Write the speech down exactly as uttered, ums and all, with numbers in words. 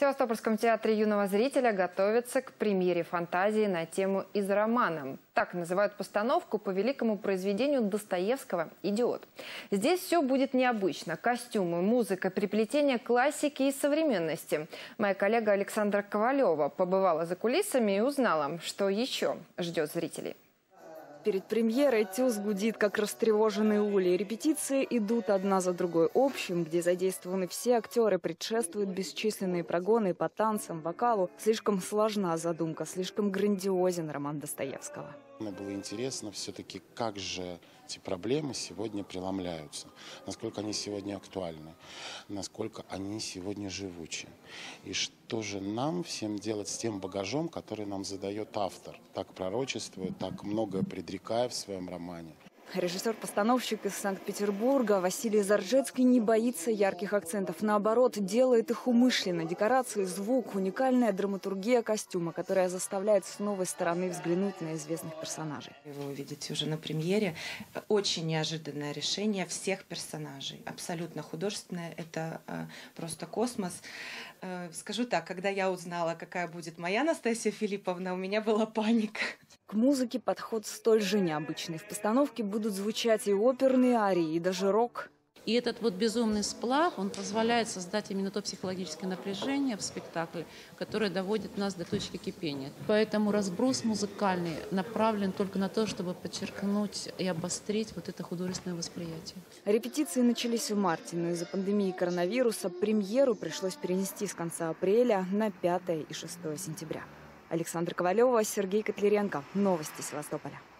В Севастопольском театре юного зрителя готовятся к премьере фантазии на тему «Из романа». Так называют постановку по великому произведению Достоевского «Идиот». Здесь все будет необычно. Костюмы, музыка, переплетение классики и современности. Моя коллега Александра Ковалева побывала за кулисами и узнала, что еще ждет зрителей. Перед премьерой ТЮЗ гудит, как растревоженный улей. Репетиции идут одна за другой. Общим, где задействованы все актеры, предшествуют бесчисленные прогоны по танцам, вокалу. Слишком сложна задумка, слишком грандиозен роман Достоевского. Мне было интересно все-таки, как же эти проблемы сегодня преломляются, насколько они сегодня актуальны, насколько они сегодня живучи. И что же нам всем делать с тем багажом, который нам задает автор, так пророчествует, так многое предрекая в своем романе. Режиссер-постановщик из Санкт-Петербурга Василий Заржецкий не боится ярких акцентов. Наоборот, делает их умышленно. Декорации, звук, уникальная драматургия костюма, которая заставляет с новой стороны взглянуть на известных персонажей. Вы увидите уже на премьере. Очень неожиданное решение всех персонажей. Абсолютно художественное. Это э, просто космос. Э, скажу так, когда я узнала, какая будет моя Настасья Филипповна, у меня была паника. К музыке подход столь же необычный. В постановке будут звучать и оперные арии, и даже рок. И этот вот безумный сплав, он позволяет создать именно то психологическое напряжение в спектакле, которое доводит нас до точки кипения. Поэтому разброс музыкальный направлен только на то, чтобы подчеркнуть и обострить вот это художественное восприятие. Репетиции начались в марте, но из-за пандемии коронавируса премьеру пришлось перенести с конца апреля на пятое и шестое сентября. Александра Ковалева, Сергей Котляренко. Новости Севастополя.